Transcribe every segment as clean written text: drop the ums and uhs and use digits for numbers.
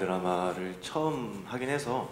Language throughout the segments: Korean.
드라마를 처음 하긴 해서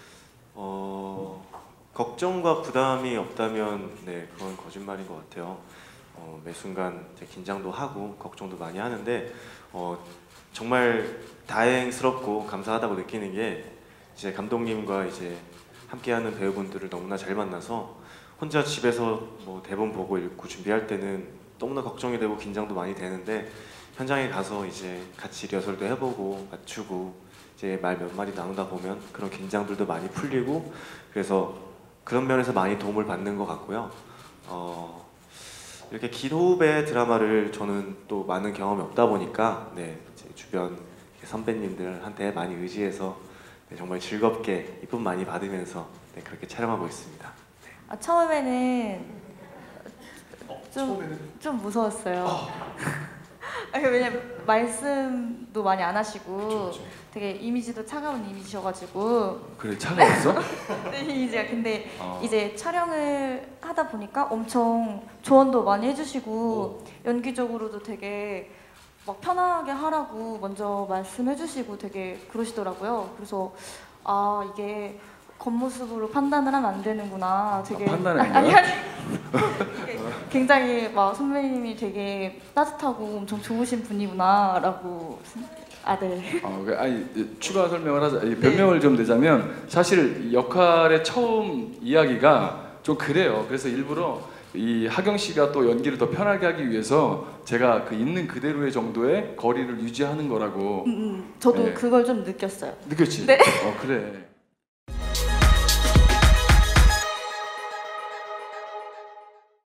걱정과 부담이 없다면 네, 그건 거짓말인 것 같아요. 매 순간 이제 긴장도 하고 걱정도 많이 하는데 정말 다행스럽고 감사하다고 느끼는 게 이제 감독님과 이제 함께하는 배우분들을 너무나 잘 만나서 혼자 집에서 뭐 대본 보고 읽고 준비할 때는 너무나 걱정이 되고 긴장도 많이 되는데 현장에 가서 이제 같이 리허설도 해보고 맞추고 이제 말 몇 마디 나누다 보면 그런 긴장들도 많이 풀리고 그래서 그런 면에서 많이 도움을 받는 것 같고요. 이렇게 기호배 드라마를 저는 또 많은 경험이 없다 보니까 네, 제 주변 선배님들한테 많이 의지해서 네, 정말 즐겁게 이쁨 많이 받으면서 네, 그렇게 촬영하고 있습니다. 네. 처음에는 좀 무서웠어요. 왜냐면 말씀도 많이 안 하시고 그쵸. 되게 이미지도 차가운 이미지셔가지고. 그래, 차가웠어? 네, 이미지가. 근데 이제 촬영을 하다 보니까 엄청 조언도 많이 해주시고 연기적으로도 되게 막 편하게 하라고 먼저 말씀해주시고 되게 그러시더라고요. 그래서 아, 이게 겉모습으로 판단을 하면 안 되는구나. 되게 판단을 아니 굉장히 막 선배님이 되게 따뜻하고 엄청 좋으신 분이구나라고. 아, 네. 아니, 추가 설명을 하자. 변명을 좀 드자면 사실 역할의 처음 이야기가 좀 그래요. 그래서 일부러 이 하경 씨가 또 연기를 더 편하게 하기 위해서 제가 그 있는 그대로의 정도의 거리를 유지하는 거라고. 저도 네. 그걸 좀 느꼈어요. 느꼈지? 네. 그래.